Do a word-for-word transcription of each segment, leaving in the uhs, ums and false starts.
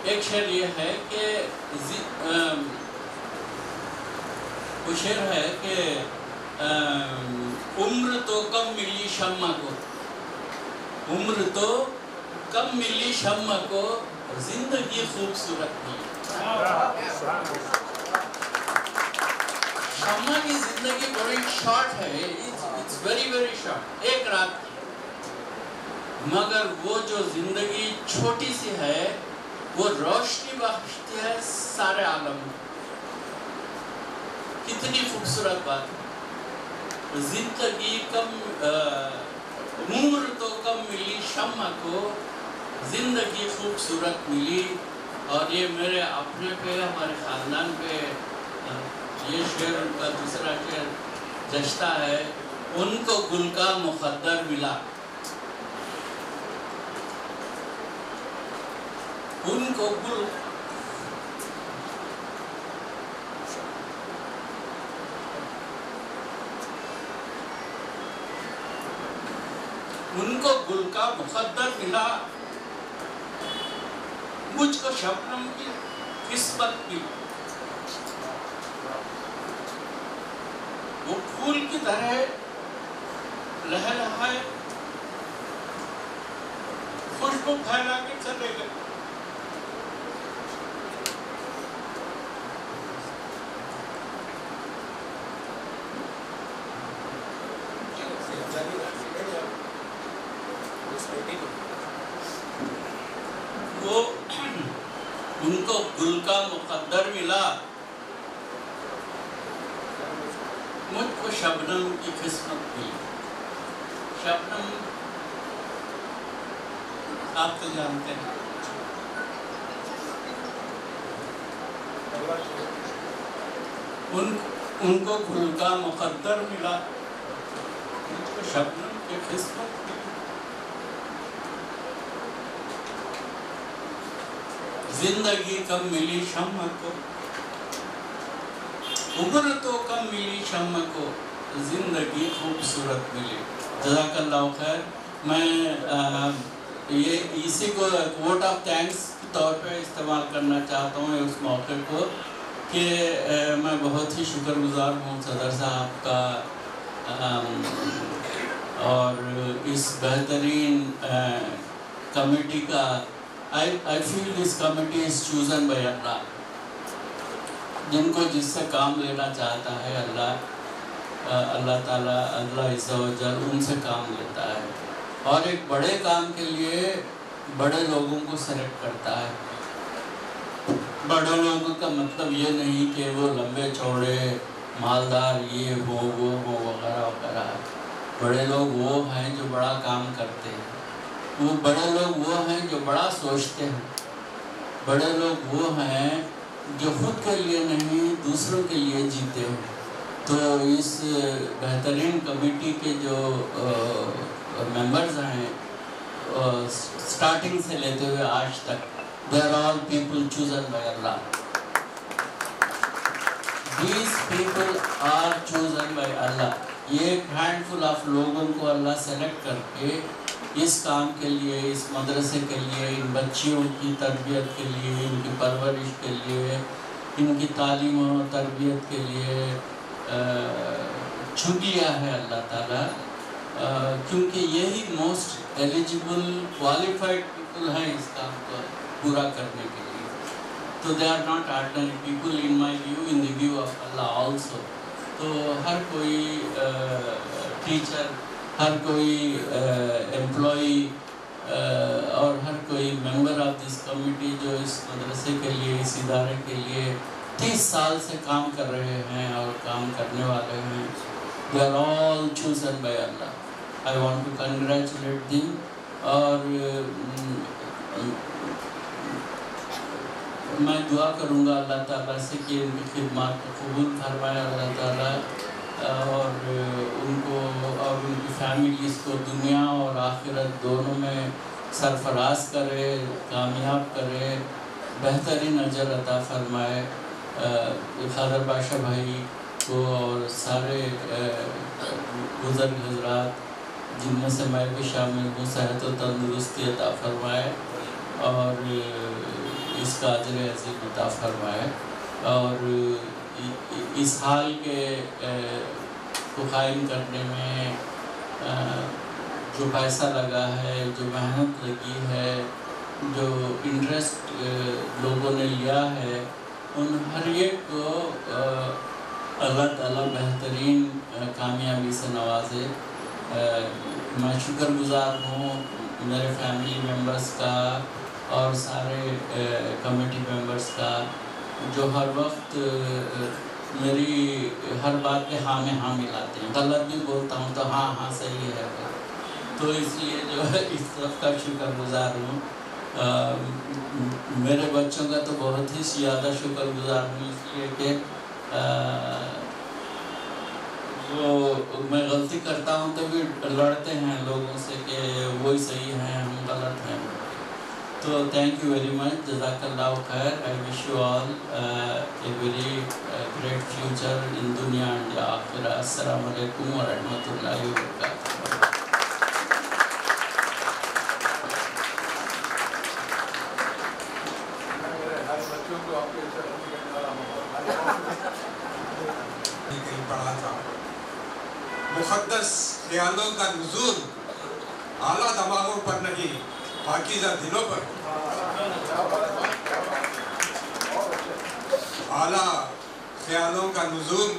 ایک شعر یہ ہے کہ وہ شعر ہے کہ عمر تو کم ملی شمع کو، عمر تو کم ملی شمع کو، زندگی خوبصورت تھی. شمع کی زندگی بڑی شارٹ ہے، اٹس ویری ویری شارٹ، ایک رات کی. مگر وہ جو زندگی چھوٹی سی ہے وہ روشنی بخشتی ہے سارے عالم میں. کتنی خوبصورت بات ہے. زندگی کم عمر تو کم ملی شمع کو، زندگی خوبصورت ملی. اور یہ میرے اپنے پہ، ہمارے خاندان پہ یہ شعر ان کا دوسرا شعر جشتا ہے. ان کو گل کا مقدر ملا، ان کو گل ان کو گل کا مقدر ملا، مجھ کو شبنم کی قسمت ملی. وہ پھول کی طرح لہلہائے، خوشبو پھیلا کے چلے گئے. وہ ان کو گل کا مقدر ملا، مجھ کو شبنم کی قسمت ملی. شبنم آپ تو جانتے ہیں. ان ان کو گل کا مقدر ملا، مجھ کو شبنم کی قسمت ملی. زندگی کم ملی شمع کو، عمر تو کم ملی شمع کو، زندگی خوبصورت ملی. جزاک اللہ خیر. میں یہ اسی کو ووٹ آف تھینکس کے طور پہ استعمال کرنا چاہتا ہوں اس موقع کو کہ میں بہت ہی شکر گزار ہوں صدر صاحب کا اور اس بہترین کمیٹی کا. I, I feel this committee is chosen by Allah. جن کو جس سے کام لینا چاہتا ہے اللہ اللہ تعالیٰ اللہ عز و جل ان سے کام لیتا ہے. اور ایک بڑے کام کے لیے بڑے لوگوں کو سلیکٹ کرتا ہے. بڑے لوگوں کا مطلب یہ نہیں کہ وہ لمبے چوڑے مالدار یہ ہو وہ ہو وغیرہ وغیرہ. بڑے لوگ وہ ہیں جو بڑا کام کرتے ہیں. وہ بڑے لوگ وہ ہیں جو بڑا سوچتے ہیں. بڑے لوگ وہ ہیں جو خود کے لیے نہیں دوسروں کے لیے جیتے ہیں. تو اس بہترین کمیٹی کے جو ممبرز ہیں سٹارٹنگ سے لیتے ہوئے آج تک they are all people chosen by Allah. These people are chosen by Allah. یہ ایک ہینڈ فل آف لوگوں کو اللہ سلیکٹ کر کے اس کام کے لیے، اس مدرسے کے لیے، ان بچیوں کی تربیت کے لیے، ان کی پرورش کے لیے، ان کی تعلیم و تربیت کے لیے چن لیا ہے اللہ تعالیٰ. کیونکہ یہی موسٹ ایلیجیبل کوالیفائڈ پیپل ہیں اس کام کو پورا کرنے کے لیے. تو they are not ordinary people in my view, in the view of Allah also. تو ہر کوئی ٹیچر، ہر کوئی امپلائی اور ہر کوئی ممبر آف دس کمیٹی جو اس مدرسے کے لیے، اس ادارے کے لیے تیس سال سے کام کر رہے ہیں اور کام کرنے والے ہیں، they are all chosen by Allah. I want to congratulate them. اور میں دعا کروں گا اللہ تعالیٰ سے کہ ان کی خدمات کو قبول فرمائے اللہ تعالیٰ، اور ان کو اور ان کی فیملیز کو دنیا اور آخرت دونوں میں سرفراز کرے، کامیاب کرے، بہترین اجر عطا فرمائے. خادر بادشاہ بھائی کو اور سارے بزرگ حضرات جن میں سے میں بھی شامل ہوں صحت و تندرستی عطا فرمائے، اور اس اس کا اجر عظیم عطا فرمائے، اور اس حال کے کو قائم کرنے میں جو پیسہ لگا ہے، جو محنت لگی ہے، جو انٹرسٹ لوگوں نے لیا ہے، ان ہر ایک کو اللہ تعالیٰ بہترین کامیابی سے نوازے۔ میں شکر گزار ہوں میرے فیملی ممبرس کا اور سارے کمیٹی ممبرس کا، جو ہر وقت میری ہر بات پہ ہاں میں ہاں ملاتے ہیں۔ غلط بھی بولتا ہوں تو ہاں ہاں صحیح ہے، تو اس لیے جو ہے اس سب کا شکر گزار ہوں۔ میرے بچوں کا تو بہت ہی زیادہ شکر گزار ہوں، اس لیے کہ وہ میں غلطی کرتا ہوں تو بھی لڑتے ہیں لوگوں سے کہ وہی صحیح ہیں ہم غلط ہیں۔ تو تھینک یو ویری مچ، جزاک اللہ خیر۔ I wish you all a very great future in دنیا اینڈ آخرہ۔ السلام علیکم ورحمۃ اللہ وبرکاتہ۔ پڑھا تھا مقدس خیالوں کا نزول اعلیٰ دماغوں پر نہیں پاکیزہ دلوں پر، اعلیٰ خیالوں کا نزول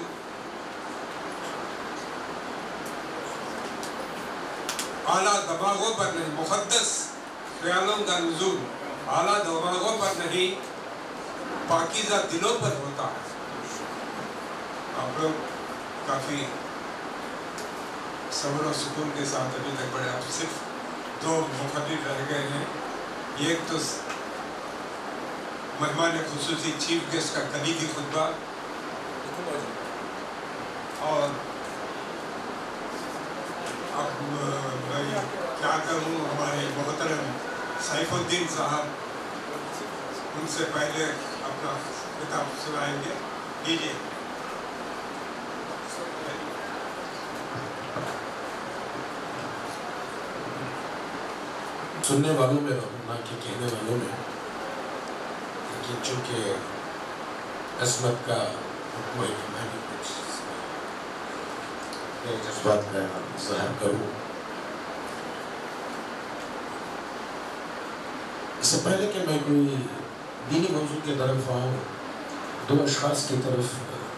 اعلیٰ دماغوں پر نہیں، مقدس خیالوں کا نزول اعلیٰ دماغوں پر نہیں پاکیزہ دلوں پر ہوتا ہے۔ آپ لوگ کافی صبر و سکون کے ساتھ ابھی تک پڑھے، اب صرف دو مخاطب رہ گئے ہیں۔ ایک تو مہمان خصوصی چیف گیسٹ کا کلیدی خطبہ، اور اب میں کیا کروں، ہمارے محترم سیف الدین صاحب ان سے پہلے اپنا خطاب سنائیں گے۔ لیجیے۔ سننے والوں میں نہ کہ کہنے والوں میں، لیکن چونکہ عصمت کا حکم ہے کہ میں بھی کچھ میرے جذبات کا ظاہر کروں۔ اس سے پہلے کہ میں کوئی دینی موضوع کی طرف آؤں، دو اشخاص کی طرف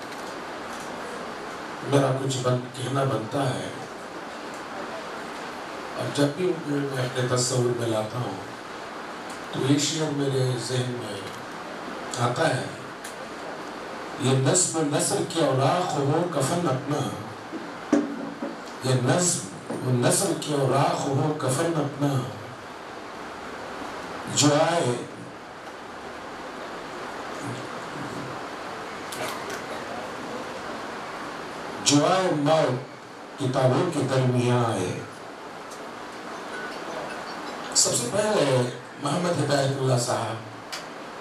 میرا کچھ بن کہنا بنتا ہے، اور جب بھی میں اپنے تصور میں لاتا ہوں تو یہ شعر میرے ذہن میں آتا ہے، یہ نظم نثر کی اوراق ہو کفن اپنا، یہ نظم نثر کی اوراق ہو کفن اپنا، جو آئے جو آئے موت کتابوں کے درمیان آئے۔ سب سے پہلے محمد ہدایت اللہ صاحب،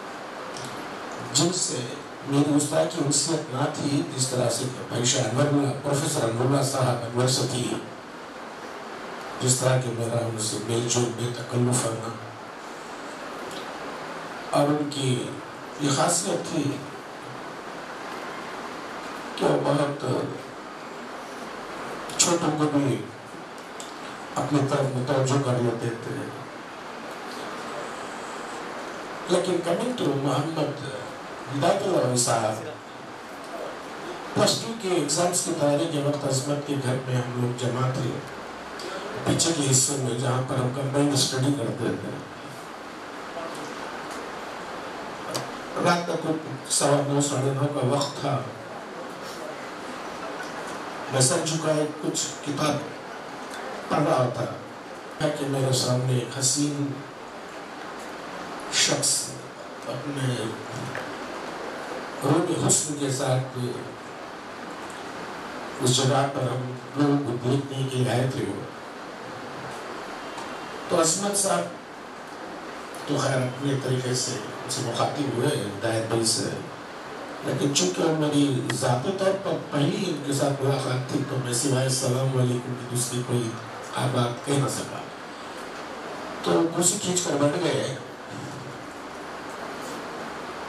جن سے میری استاد کی انسیت نہ تھی جس طرح سے بھائیشہ انور اللہ پروفیسر انور اللہ صاحب انور سے تھی، جس طرح کہ میرا ان سے میل جول بے تکلف ہونا، اور ان کی یہ خاصیت تھی کہ وہ بہت چھوٹوں کو بھی اپنی طرف متوجہ کر لیتے تھے۔ لیکن کمنگ ٹو محمد ہدایت اللہ صاحب، پلس ٹو کے ایگزامس کی تیاری کے وقت عظمت کے گھر میں ہم لوگ جمع تھے، پیچھے کے حصے میں جہاں پر ہم کمبائنڈ اسٹڈی کرتے تھے۔ رات کا کچھ سوا نو ساڑھے نو کا وقت تھا، میں سر جھکائے کچھ کتاب پڑھ رہا تھا کہ میرے سامنے ایک حسین شخص اپنے روح حسن کے ساتھ اس جگہ پر ہم لوگوں کو دیکھنے کے لیے آئے تھے۔ تو عصمت صاحب تو خیر اپنے طریقے سے ان سے مخاطب ہوئے ہدایت بھائی سے، لیکن چونکہ میری ذاتی طور پر پہلی ان کے ساتھ ملاقات تھی تو میں سوائے السلام علیکم کی دوسری کوئی بات کہہ نہ سکا، تو کرسی کھینچ کر بیٹھ گئے۔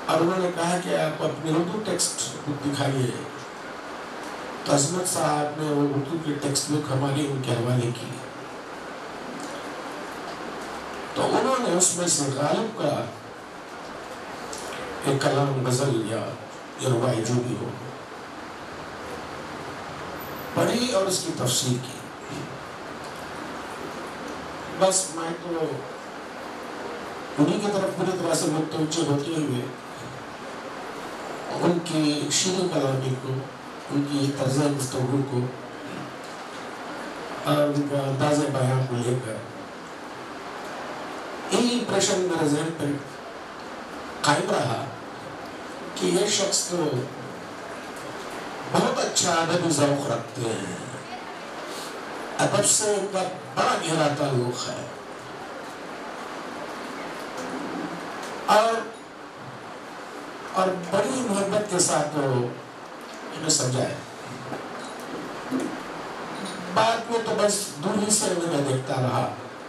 اور انہوں نے کہا کہ آپ اپنی اردو ٹیکسٹ بک دکھائیے. تو عظمت صاحب نے وہ اردو کی ٹیکسٹ بک ہماری ان کے حوالے کی. تو انہوں نے اس میں سے غالب کا ایک کلام غزل یا رباعی جو بھی ہو پڑھی اور اس کی تفسیر کی. بس میں تو انہی کی طرف پوری طرح سے متوجہ ہوتے ہوئے ان کی شیریں کلامی کو، ان کی طرز گفتگو کو اور ان کا انداز بیان کو لے کر یہی امپریشن میرے ذہن پر قائم رہا کہ یہ شخص تو بہت اچھا ادبی ذوق رکھتے ہیں، ادب سے ان کا بڑا گہرا تعلق ہے، اور اور بڑی محبت کے ساتھ وہ انہیں سمجھائے. بعد میں تو بس دور ہی سے انہیں دیکھتا رہا،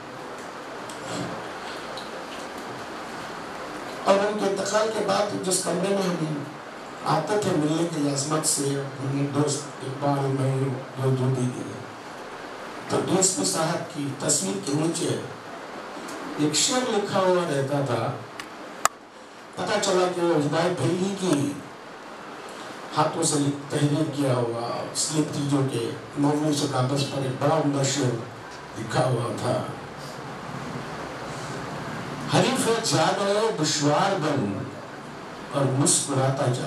اور ان کے انتقال کے بعد جس کمرے میں ہم آتے تھے ملنے کے لیے عظمت سے، دوست اقبال میں جو جو بھی گئے، تو ڈی ایس پی صاحب کی تصویر کے نیچے ایک شعر لکھا ہوا رہتا تھا. پتا چلا کہ وہ ہدایت بھائی کی ہاتھوں سے تحریر کیا ہوا سلپ تھی، جو کہ معمولی سے کاغذ پر ایک بڑا عمدہ شعر لکھا ہوا تھا. حریف جا گئے دشوار بن اور مسکراتا جا،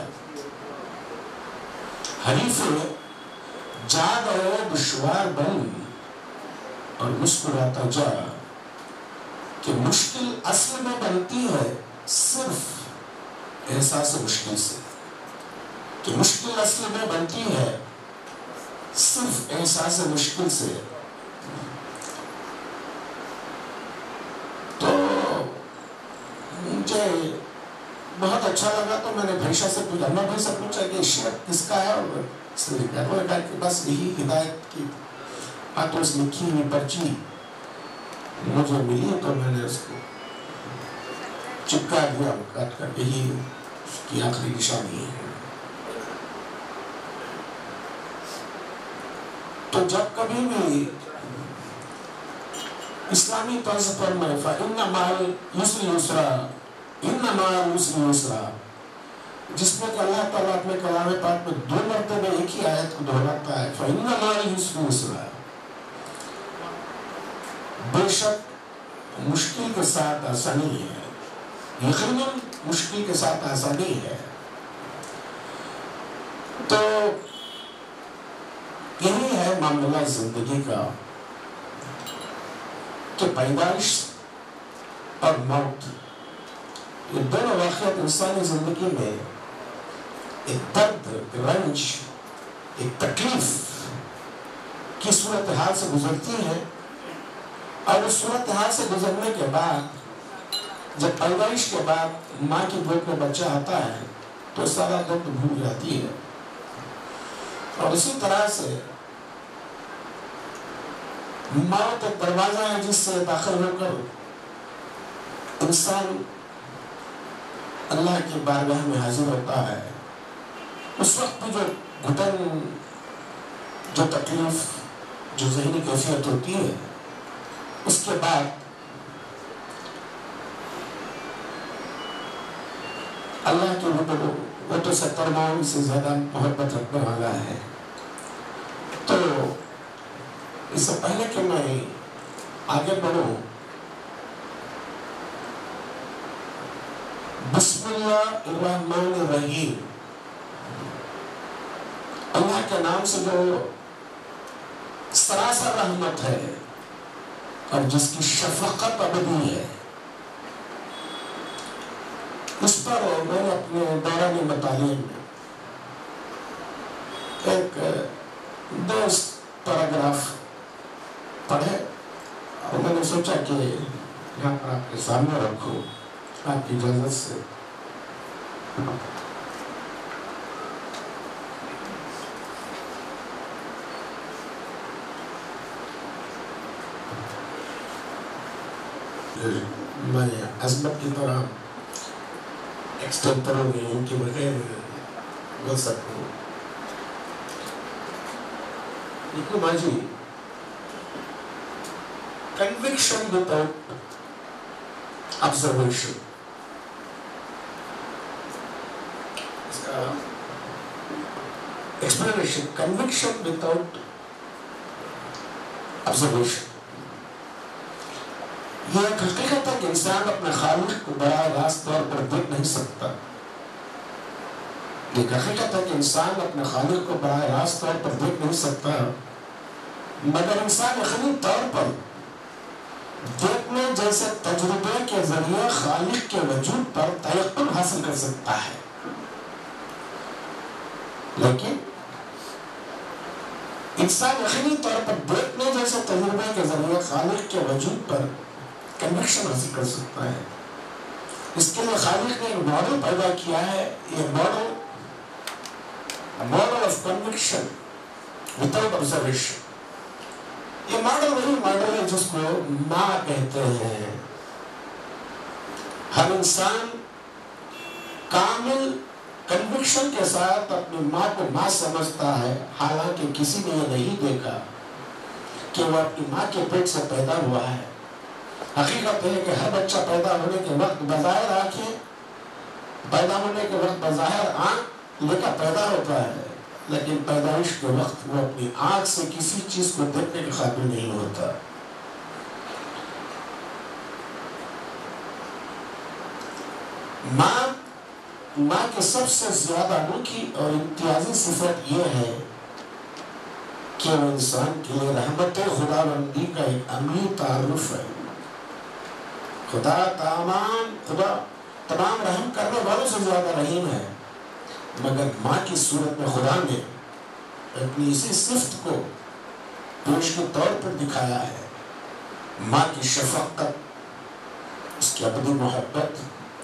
حریف جا گئے دشوار بن اور مسکراتا جا، کہ مشکل اصل میں بنتی ہے صرف احساس مشکل سے، کہ مشکل اصل میں بنتی ہے صرف احساس مشکل سے. تو مجھے بہت اچھا لگا، تو میں نے بھائیشا سے پوچھا، میں بھائی سے پوچھا کہ شعر کس کا ہے، اور اس نے لکھا. انہوں نے کہا کہ بس یہی ہدایت کی ہاتھوں سے لکھی ہوئی پرچی مجھے ملی، تو میں نے اس کو چپکا دیا، کاٹ کر. یہی اس کی آخری نشانی ہے. تو جب کبھی بھی اسلامی طرز پر میں فَإِنَّ مَعَ الْعُسْرِ يُسْرًا إِنَّ مَعَ الْعُسْرِ يُسْرًا، جس میں کہ اللہ تعالیٰ اپنے کلام پاک میں دو مرتبہ ایک ہی آیت کو دہراتا ہے، فَإِنَّ مَعَ الْعُسْرِ يُسْرًا، بے شک مشکل کے ساتھ آسانی ہے، یقیناً مشکل کے ساتھ آسانی ہے. تو یہی ہے معاملہ زندگی کا کہ پیدائش اور موت، یہ دونوں واقعات انسانی زندگی میں ایک درد، ایک رنج، ایک تکلیف کی صورتحال سے گزرتی ہیں. اور اس صورتحال سے گزرنے کے بعد جب پیدائش کے بعد ماں کی گود میں بچہ آتا ہے تو سارا درد بھول جاتی ہے. اور اسی طرح سے موت ایک دروازہ ہے جس سے داخل ہو کر انسان اللہ کی بارگاہ میں حاضر ہوتا ہے. اس وقت بھی جو گھٹن، جو تکلیف، جو ذہنی کیفیت ہوتی ہے، اس کے بعد اللہ کی وہ تو ستر ماہ سے زیادہ محبت رکھنے والا ہے. تو اس سے پہلے کہ میں آگے بڑھوں، بسم اللہ الرحمن الرحیم، اللہ کے نام سے جو سراسر رحمت ہے اور جس کی شفقت ابدی ہے، اس پر میں نے اپنے دوران مطالعے میں ایک دوست پیراگراف پڑھے اور میں نے سوچا کہ یہاں پر آپ کے سامنے رکھو آپ کی اجازت سے. میں عظمت کی طرح एक्सटेम्पोरल में उनके बगैर बोल सकता हूँ। देखो माँ जी, conviction without observation, इसका explanation, conviction without observation, यह एक हकीकत है कि इंसान अपने खालिक को बराह रास्त तौर पर देख नहीं सकता। एक हकीकत है कि इंसान अपने खालिक को बराह रास्त तौर पर देख नहीं सकता, मगर इंसान यकीनी तौर पर देखने जैसे तजुर्बे के जरिए खालिक के वजूद पर तयक्कुन हासिल कर सकता है। लेकिन इंसान यकीनी तौर पर देखने जैसे तजुर्बे के जरिए खालिक के वजूद पर कन्विक्शन हासिल कर सकता है। इसके लिए खालिक ने एक मॉडल पैदा किया है, ये model model of conviction without observation. ये मॉडल वही मॉडल है जिसको माँ कहते हैं। हर इंसान कामिल कन्विक्शन के साथ अपनी माँ को माँ समझता है, हालांकि किसी ने ये नहीं देखा कि वो अपनी माँ के पेट से पैदा हुआ है। हकीकत है कि हर बच्चा पैदा होने के वक्त बज़ाहिर आंखें पैदा होने के वक्त बज़ाहिर आंख लेकर पैदा होता है, लेकिन पैदाइश के वक्त वो अपनी आंख से किसी चीज को देखने के काबिल नहीं होता। माँ माँ की सबसे ज्यादा अनोखी और इम्तियाजी सिफत यह है कि वो इंसान के लिए रहमत खुदाबंदी का एक अमीर तारुफ है। खुदा तमाम खुदा तमाम रहम करने वालों से ज्यादा रहीम है, मगर माँ की सूरत में खुदा ने अपनी इसी सिफ्त को पेश के तौर पर दिखाया है। माँ की शफकत, उसकी अबदी मोहब्बत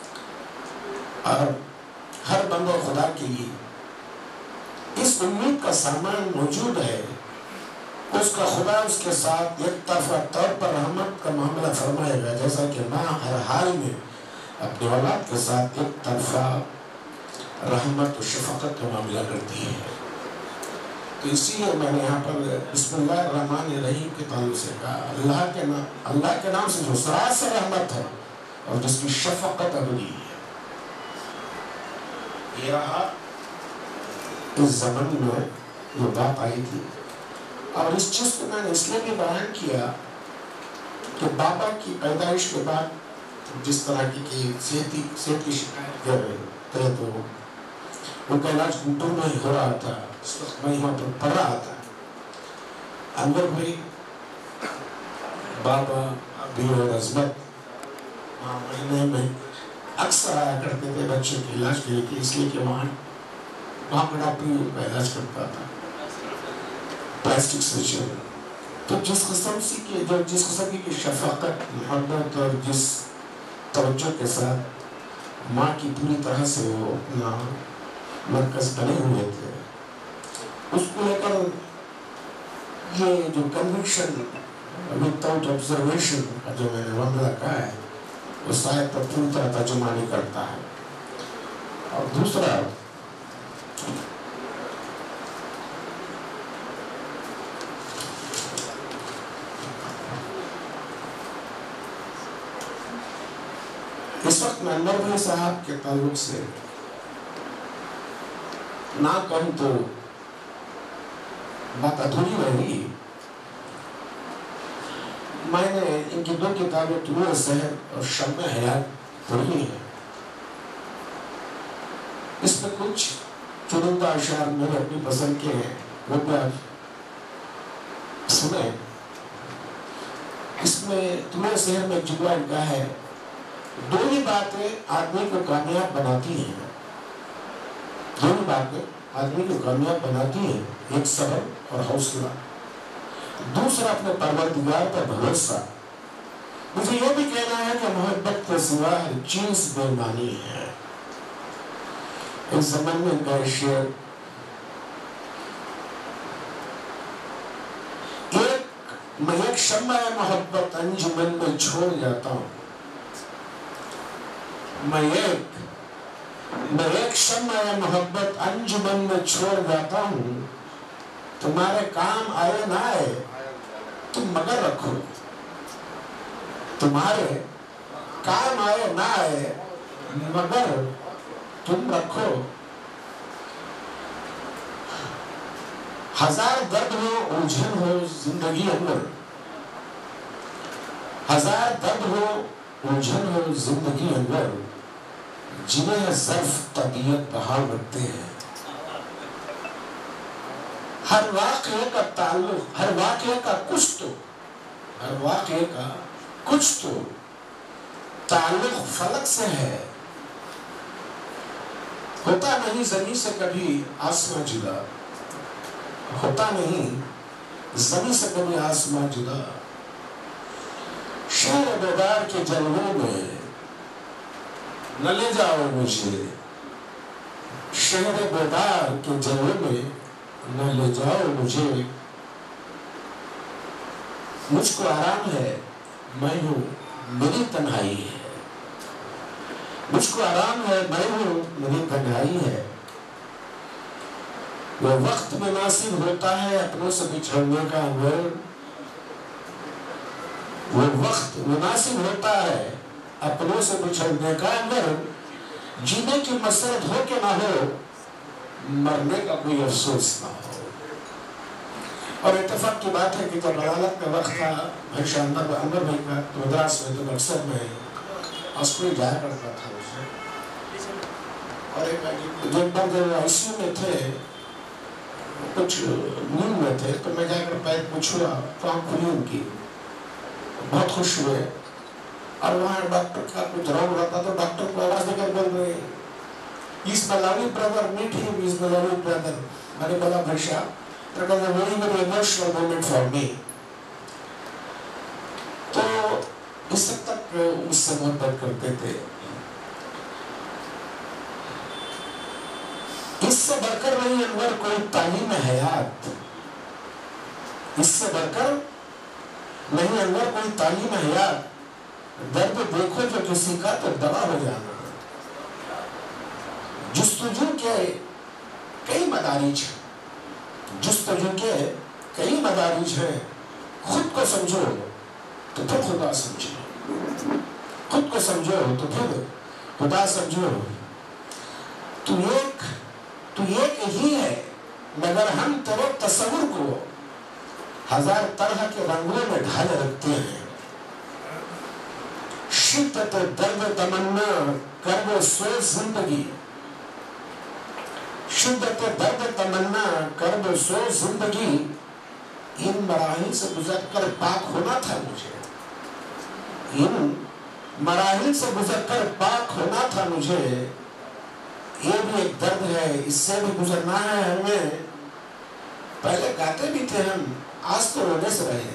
और हर बंदे खुदा के लिए इस उम्मीद का सामान मौजूद है, उसका खुदा उसके साथ एक तरफा तौर पर रहमत का मामला फरमाएगा, जैसा कि माँ हर हाल में अपने औलाद के साथ एक तरफा रहमत और शफकत का मामला करती है। तो इसीलिए मैंने यहाँ पर बिस्मिल्लाह रहमान रहीम के ताल्लुक से कहा, अल्लाह के नाम अल्लाह के नाम से जो सरासर रहमत है और जिसकी शफकत अबदी है। ये रहा इस ज़माने में ये बात आई थी, और इस चीज़ को मैंने इसलिए भी बयान किया कि बाबा की पैदाइश के बाद जिस तरह की सेहत की सेहत की शिकायत कर रहे थे, तो उनका इलाज गुंटूर में ही हो रहा था। इस वक्त मैं यहाँ पर पढ़ रहा था, अंदर भाई बाबा अभी और अजमत महीने में अक्सर आया करते थे बच्चे के इलाज के लिए, इसलिए कि वहाँ वहाँ पर डॉक्टर उनका इलाज करता था, प्लास्टिक सर्जन। तो जिस किस्म से की जो जिस किस्म की शफकत, मोहब्बत और जिस तवज्जो के साथ माँ की पूरी तरह से वो अपना मरकज बने हुए थे, उसको लेकर ये जो कन्विक्शन विदाउट ऑब्जर्वेशन का जो मैंने मामला कहा है, वो शायद पर पूरी तरह तर्जुमा नहीं करता है। और दूसरा, इस वक्त मैं अनवर भाई साहब के ताल्लुक से ना कहूं तो बात अधूरी रही। मैंने इनकी दो किताबें तुलूए सहर और शम्मे हयात पढ़ी है। इसमें कुछ चुनिंदा अशार मेरे अपनी पसंद के हैं, वो भी आप सुने। इसमें तुलूए सहर में जुमला इनका है, दो ही बातें आदमी को कामयाब बनाती हैं, दो ही बातें आदमी को कामयाब बनाती हैं, एक सब्र और हौसला, दूसरा अपने परवरदिगार पर भरोसा। मुझे यह भी कहना है कि मोहब्बत के सिवा हर चीज बेईमानी है। इस ज़माने में इनका शेर, एक मैं एक शम्मा मोहब्बत अंजुमन में छोड़ जाता हूँ, मैं एक میں ایک شمع محبت انجمن میں چھوڑ جاتا ہوں، تمہارے کام آئے نہ آئے تم مگر رکھو، تمہارے کام آئے نہ آئے مگر تم رکھو، ہزار درد ہو الجھن ہو زندگی اندر، ہزار درد ہو الجھن ہو زندگی اندر، جنہیں ظرف طبیعت بحال رکھتے ہیں، ہر واقعے کا تعلق، ہر واقعے کا کچھ تو ہر واقعے کا کچھ تو تعلق فلک سے ہے، ہوتا نہیں زمین سے کبھی آسمان جدا، ہوتا نہیں زمین سے کبھی آسمان جدا، شہر بیدار کے جلووں میں نہ لے جاؤ مجھے، شہر بیدار کے جلووں میں نہ لے جاؤ مجھے، مجھ کو آرام ہے میں ہوں میری تنہائی ہے، مجھ کو آرام ہے میں ہوں میری تنہائی ہے، وہ وقت مناسب ہوتا ہے اپنوں سے بچھڑنے کا انور، وہ وقت مناسب ہوتا ہے اپنوں سے بچھڑنے کا انور، جینے کی مسرت ہو کہ نہ ہو مرنے کا کوئی افسوس نہ ہو۔ اور اتفاق کی بات ہے کہ جب عدالت کا وقت تھا ہمیشہ اندر انور بھائی کا تو مدراس میں تو اکثر میں اسکول جایا کرتا تھا اسے، اور ایک جب بار جب آئی سی یو میں تھے کچھ نیند میں تھے تو میں جا کر پیر پوچھا تو آنکھ کھلی ان کی، بہت خوش ہوئے، اور وہاں ڈاکٹر کا کچھ راؤنڈ رہتا تو ڈاکٹر کو آواز دے کر بول رہے He's my lovely brother, meet him, he's my lovely brother. میں نے بولا بھشا that was a very very emotional moment for me. تو اس وقت تک اس سے محبت کرتے تھے، اس سے بڑھ کر نہیں انور کوئی تعلیم حیات، اس سے بڑھ کر نہیں انور کوئی تعلیم حیات، درد دیکھو جو کسی کا تو دوا ہو جانا، جستجو کے کئی مدارج ہیں، جستجو کے کئی مدارج ہیں، خود کو سمجھو تو پھر خدا سمجھو، خود کو سمجھو تو پھر خدا سمجھو، تو ایک تو ایک ہی ہے مگر ہم تیرے تصور کو ہزار طرح کے رنگوں میں ڈھالے رکھتے ہیں، شدت درد تمنا کرب و سوز زندگی، شدت درد تمنا کرب و سوز زندگی، ان مراحل سے گزر کر پاک ہونا تھا مجھے، ان مراحل سے گزر کر پاک ہونا تھا مجھے، یہ بھی ایک درد ہے اس سے بھی گزرنا ہے ہمیں، پہلے گاتے بھی تھے ہم آج تو رونے سے رہے،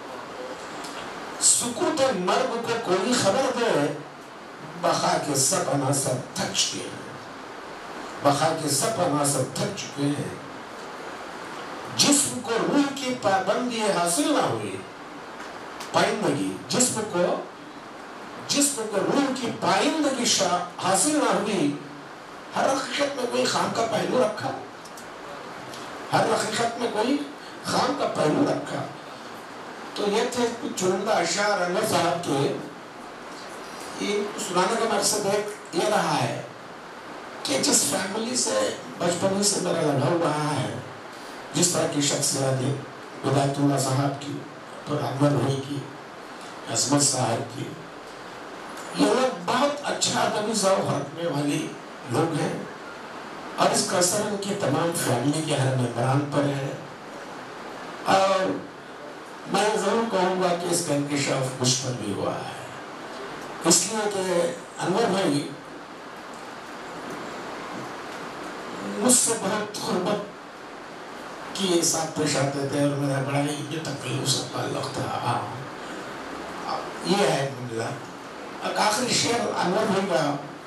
سکوت مرگ کو کوئی خبر دے، بخا کے سب عناصر تھک چکے ہیں، بخا کے سب عناصر تھک چکے ہیں، جسم کو روح کی پابندی حاصل نہ ہوئی، پائندگی جسم کو جسم کو روح کی پائندگی حاصل نہ ہوئی، ہر حقیقت میں کوئی خام کا پہلو رکھا، ہر حقیقت میں کوئی خام کا پہلو رکھا۔ تو یہ تھے کچھ چنندہ اشعار انور صاحب کے، یہ سنانے کا مقصد ایک یہ رہا ہے کہ جس فیملی سے بچپن سے میرا لگاؤ رہا ہے، جس طرح کی شخصیات ہے ہدایت اللہ صاحب کی، پھر انور بھائی کی، عظمت صاحب کی، یہ لوگ بہت اچھا ادبی ذوق رکھنے والی لوگ ہیں، اور اس کا اثر ان کی تمام فیملی کے ہر ممبران پر ہے، اور میں ضرور کہوں گا کہ اس کا انکشاف مجھ پر بھی ہوا ہے، اس لیے کہ انور بھائی مجھ سے بہت قربت کی ساتھ پیش آتے تھے، اور میرا بڑا ہی یہ تکلیف اس کا تعلق تھا، یہ ہے معاملہ۔ ایک آخری شعر انور بھائی کا،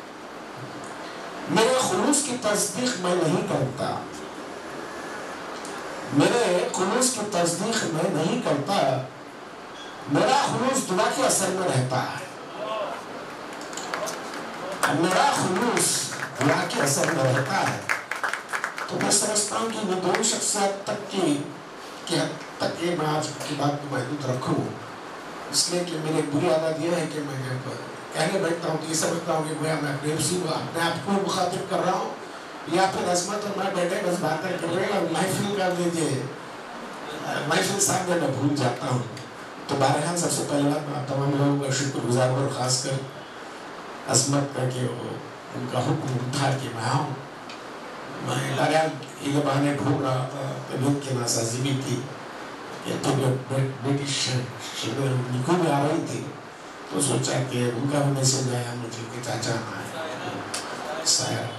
میرے خلوص کی تصدیق میں نہیں کرتا، میرے خلوص کی تصدیق میں نہیں کرتا، میرا خلوص دعا کے اثر میں رہتا ہے، میرا خلوص دعا کے नजर में रहता है, तो मैं समझता हूँ कि विद्रोह शख्सियत तक की कि हद तक ये मैं आज की बात को महदूद रखूँ, इसलिए कि मेरी बुरी आदत यह है कि मैं जब कहने बैठता हूँ तो ये समझता हूँ कि मैं अपने उसी को अपने आप को मुखातिब कर रहा हूँ, या फिर अजमत और मैं बैठे बस बातें कर रहे हैं और महफिल कर दीजिए, महफिल सामने मैं भूल जाता हूँ। तो बहरहाल सबसे पहले बात मैं तमाम लोगों का शुक्रगुजार और ख़ासकर अजमत का कि वो उनका हुक्म था कि मैं आऊँ। मैं बहरहाल ये बहाने ढूंढ रहा था, तबीयत की नासाजी भी थी, ये तो बेटी निको भी आ रही थी, तो सोचा कि उनका भी मैसेज आया मुझे कि चाचा आए शायद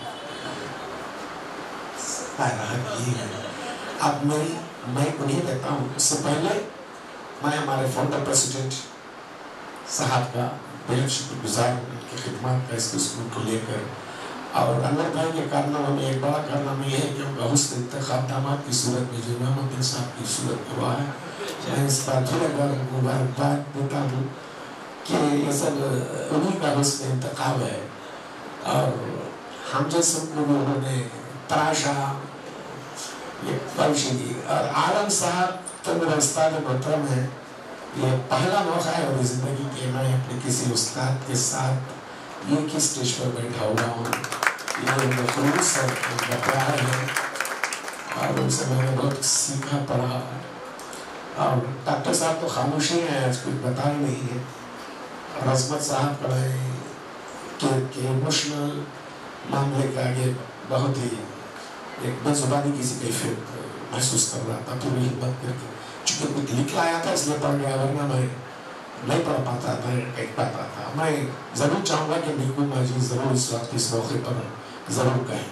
अब मैं मैं उन्हें देता हूँ। इससे पहले मैं हमारे फाउंडर प्रेसिडेंट साहब का बेहद शुक्रगुजार हूँ उनकी खिदमत का इस स्कूल को लेकर, और अनवर भाई के कारनामा में एक बड़ा कारनामा यह है कि उनका हुस्न इंतखाब दामाद की सूरत में जो मोहम्मद बिन साहब की सूरत में हुआ है। मैं इस बात फिर एक बार मुबारकबाद देता हूँ कि ये सब उन्हीं का हुस्न इंतखाब है, और हम जैसे को उन्होंने तराशा ये फर्शी दी। और आलम साहब तो मेरा उस्ताद मोहतरम है, ये पहला मौका है मेरी ज़िंदगी के मैं अपने किसी उस्ताद के साथ ये किस स्टेज पर बैठा हुआ हूँ, ये उनका खुलूस है, उनका प्यार है, और उनसे मैंने बहुत सीखा पढ़ा। और डॉक्टर साहब तो खामोशी हैं, आज कुछ बता ही नहीं है, और अजमत साहब का के, के इमोशनल मामले के आगे बहुत ही एक बेजुबानी किसी कैफियत महसूस कर रहा था, पूरी हिम्मत करके, चूँकि कुछ लिख आया था इसलिए पढ़ गया, वरना मैं नहीं पढ़ पाता था, नहीं पाता था। मैं ज़रूर चाहूँगा कि निकू माजी ज़रूर इस वक्त इस मौके पर ज़रूर कहें।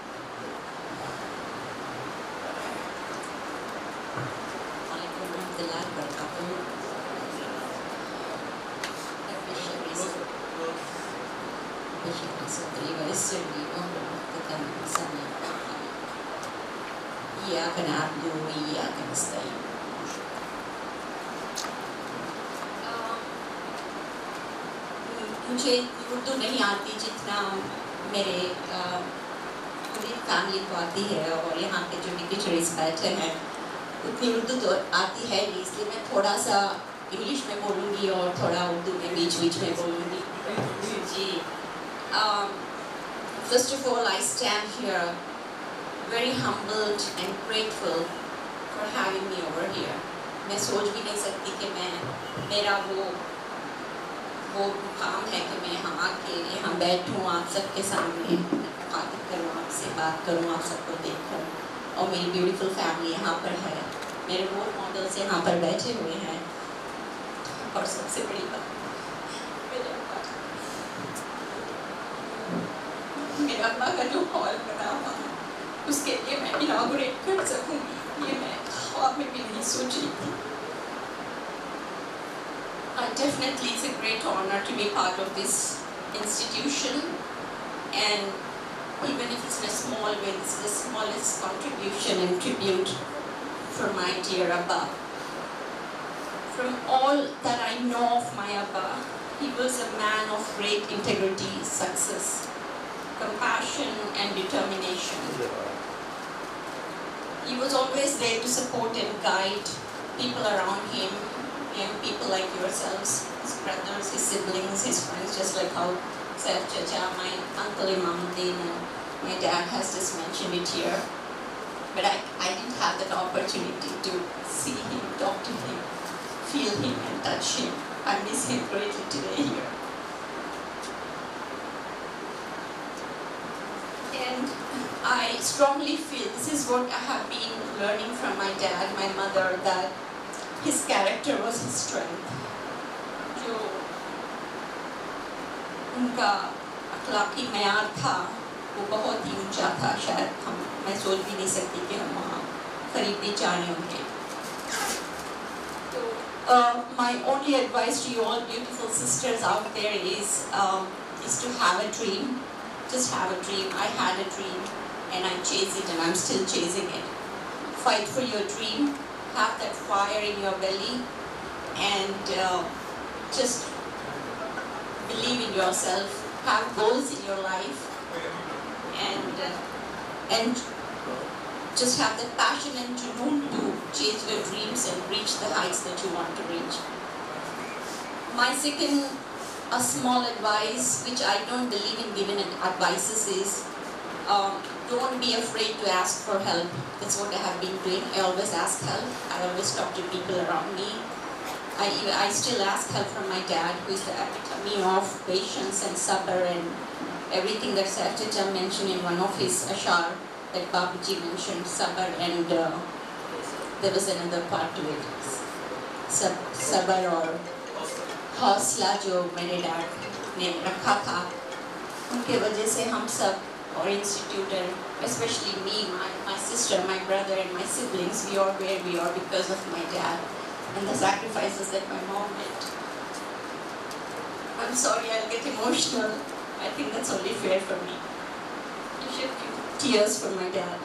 मुझे उर्दू नहीं आती जितना मेरे पूरी फैमिली को आती है, और यहाँ के जो डिग्निटरीज बैठे हैं उतनी उर्दू तो आती है नहीं, इसलिए मैं थोड़ा सा इंग्लिश में बोलूँगी और थोड़ा उर्दू में बीच बीच में बोलूँगी। जी, first of all I stand here very humbled and grateful for having me over here. मैं सोच भी नहीं सकती कि मैं मेरा वो वो मुकाम है कि मैं यहाँ आके यहाँ बैठूँ आप सबके सामने बात करूँ, आपसे बात करूँ, आप सबको देखूँ, और मेरी ब्यूटीफुल फैमिली यहाँ पर है, मेरे रोल मॉडल्स यहाँ पर बैठे हुए हैं, और सबसे बड़ी बात मेरे अब्बा मेरे अब्बा का जो हॉल बना हुआ है उसके लिए मैं इनॉग्रेट कर सकूँगी, ये मैं ख्वाब में भी नहीं सोची थी। Uh, definitely it's a great honor to be part of this institution, and even if it's in a small way, it's the smallest contribution and tribute for my dear Abba. From all that I know of my Abba, he was a man of great integrity, success, compassion and determination. He was always there to support and guide people around him, young people like yourselves, his brothers, his siblings, his friends, just like how Saif Chacha, my uncle Imamuddin, and my dad has just mentioned it here. But I, I didn't have that opportunity to see him, talk to him, feel him and touch him. I miss him greatly today here. And I strongly feel, this is what I have been learning from my dad, my mother, that his character was his strength. जो उनका अखलाकी मयार था वो बहुत ही ऊंचा था, शायद हम मैं सोच भी नहीं सकती कि हम वहाँ करीब भी जाने होंगे। तो uh, my only advice to you all beautiful sisters out there is um, is to have a dream. Just have a dream. I had a dream and I chased it and I'm still chasing it. Fight for your dream. Have that fire in your belly and uh, just believe in yourself. Have goals in your life and and just have the passion and junoon to chase your dreams and reach the heights that you want to reach. My second, a small advice, which I don't believe in giving advices, is um, don't be afraid to ask for help. That's what I have been doing. I always ask help. I always talk to people around me. I, I still ask help from my dad, who is the epitome of patience and sabr and everything that Saiful mentioned in one of his ashar that Babuji mentioned, sabr, and uh, there was another part to it, Sab, sabr or hausla jo mere dad ne rakha tha. Unke wajah se hum sab, our institute, and especially me, my, my sister, my brother and my siblings, we are where we are because of my dad and the sacrifices that my mom made. I'm sorry, I'll get emotional. I think that's only fair for me to shed tears for my dad.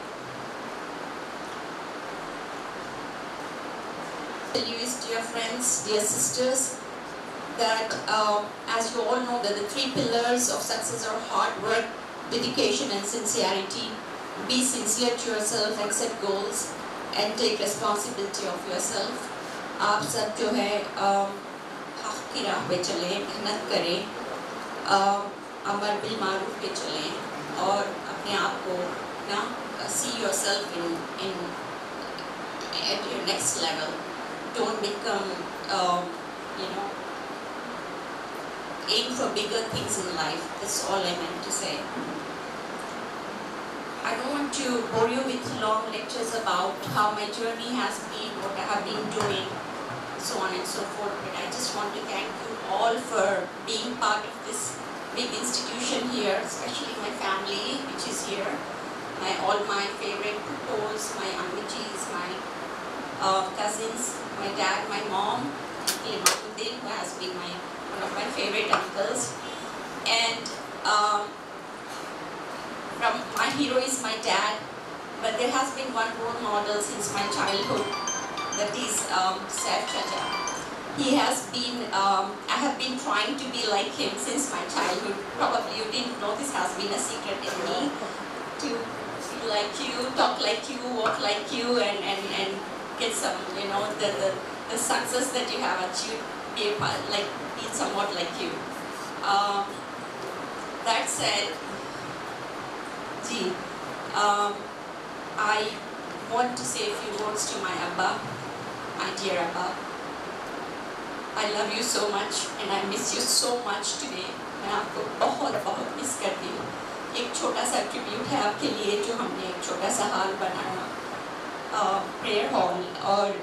Tell you is, dear friends, dear sisters, that um, as you all know, that the three pillars of success are hard work, dedication and sincerity. Be sincere to yourself, accept goals and take responsibility of yourself. आप सब जो है हक़ की राह पे चलें, मेहनत करें, अमर बिल मारूफ पे चलें और अपने आप को ना see yourself in in at your next level. Don't become um, you know aim for bigger things in life. That's all I meant to say. I don't want to bore you with long lectures about how my journey has been, what I have been doing, so on and so forth, but I just want to thank you all for being part of this big institution here, especially my family, which is here, my all my favorite pupils, my aunties, my uh, cousins, my dad, my mom, Imamuddin, who has been my one of my favorite uncles, and um, from my hero is my dad, but there has been one role model since my childhood, that is um, Saif Chacha. He has been, um, I have been trying to be like him since my childhood. Probably you didn't know this has been a secret in me, to feel like you, talk like you, walk like you, and, and, and get some, you know, the, the, the success that you have achieved, be, like, be somewhat like you. Um, that said, Ji, um, I want to say a few words to my Abba, my dear Abba. I love you so much and I miss you so much today. मैं आपको बहुत बहुत miss करती हूँ. एक छोटा सा tribute है आपके लिए जो हमने एक छोटा सा हॉल बनाया, प्रेयर हॉल, और